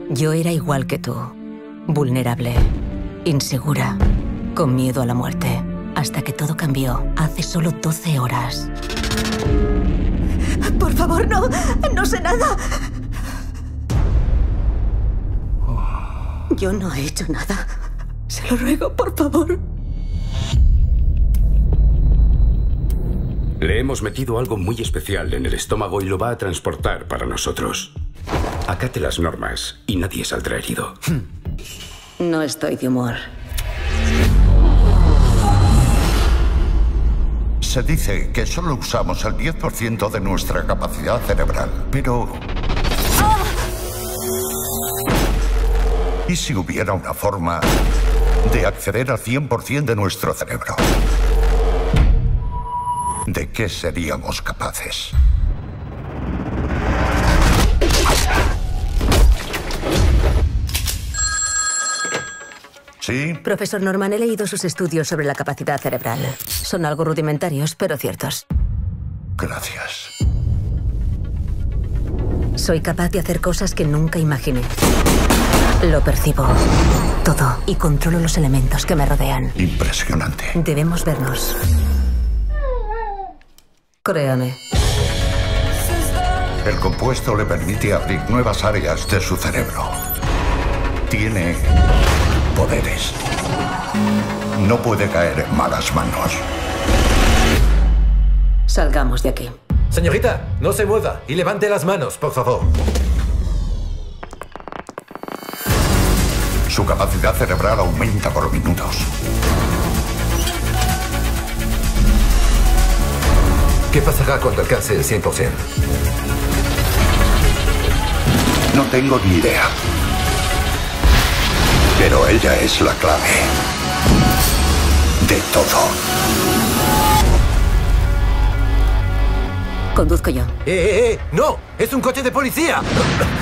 Yo era igual que tú. Vulnerable, insegura, con miedo a la muerte. Hasta que todo cambió hace solo 12 horas. Por favor, no. No sé nada. Yo no he hecho nada. Se lo ruego, por favor. Le hemos metido algo muy especial en el estómago y lo va a transportar para nosotros. Acate las normas y nadie saldrá herido. No estoy de humor. Se dice que solo usamos el 10% de nuestra capacidad cerebral, pero... ¿y si hubiera una forma de acceder al 100% de nuestro cerebro? ¿De qué seríamos capaces? ¿Sí? Profesor Norman, he leído sus estudios sobre la capacidad cerebral. Son algo rudimentarios, pero ciertos. Gracias. Soy capaz de hacer cosas que nunca imaginé. Lo percibo todo y controlo los elementos que me rodean. Impresionante. Debemos vernos. Créame. El compuesto le permite abrir nuevas áreas de su cerebro. Tiene poderes. No puede caer en malas manos. Salgamos de aquí. Señorita, no se mueva y levante las manos, por favor. Su capacidad cerebral aumenta por minutos. ¿Qué pasará cuando alcance el 100%? No tengo ni idea. Pero ella es la clave de todo. Conduzco yo. ¡No! ¡Es un coche de policía!